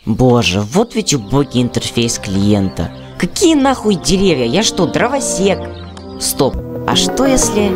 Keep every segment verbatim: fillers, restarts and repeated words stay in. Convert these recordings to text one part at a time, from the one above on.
Боже, вот ведь убогий интерфейс клиента. Какие нахуй деревья? Я что, дровосек? Стоп, а что если...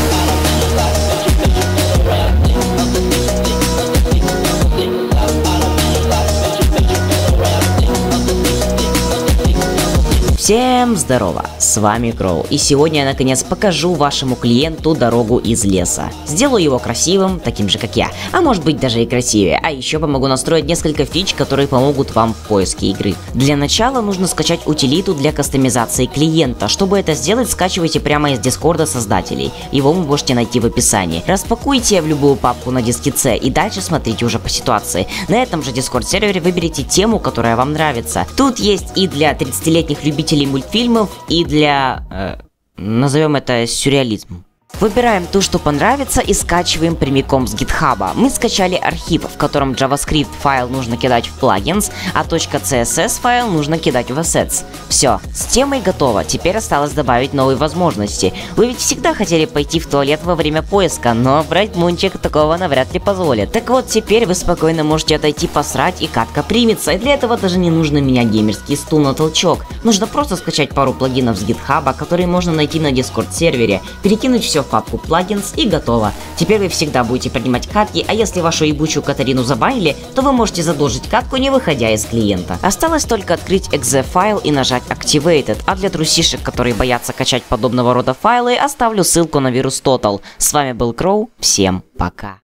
Всем здорово, с вами Кроу, и сегодня я наконец покажу вашему клиенту дорогу из леса. Сделаю его красивым, таким же как я, а может быть даже и красивее, а еще помогу настроить несколько фич, которые помогут вам в поиске игры. Для начала нужно скачать утилиту для кастомизации клиента. Чтобы это сделать, скачивайте прямо из дискорда создателей, его вы можете найти в описании. Распакуйте в любую папку на диске C и дальше смотрите уже по ситуации. На этом же дискорд сервере выберите тему, которая вам нравится. Тут есть и для тридцатилетних любителей мультфильмов, и для, э, назовем это, сюрреализм. Выбираем ту, что понравится, и скачиваем прямиком с гитхаба. Мы скачали архив, в котором JavaScript файл нужно кидать в плагинс, а .css файл нужно кидать в assets. Все, с темой готово, теперь осталось добавить новые возможности. Вы ведь всегда хотели пойти в туалет во время поиска, но брать мунчик такого навряд ли позволит. Так вот, теперь вы спокойно можете отойти посрать, и катка примется. И для этого даже не нужно менять геймерский стул на толчок. Нужно просто скачать пару плагинов с гитхаба, которые можно найти на дискорд сервере, перекинуть все в папку плагинс и готово. Теперь вы всегда будете принимать катки, а если вашу ебучую Катарину забанили, то вы можете задолжить катку, не выходя из клиента. Осталось только открыть .exe файл и нажать Activated, а для трусишек, которые боятся качать подобного рода файлы, оставлю ссылку на VirusTotal. С вами был Кроу, всем пока.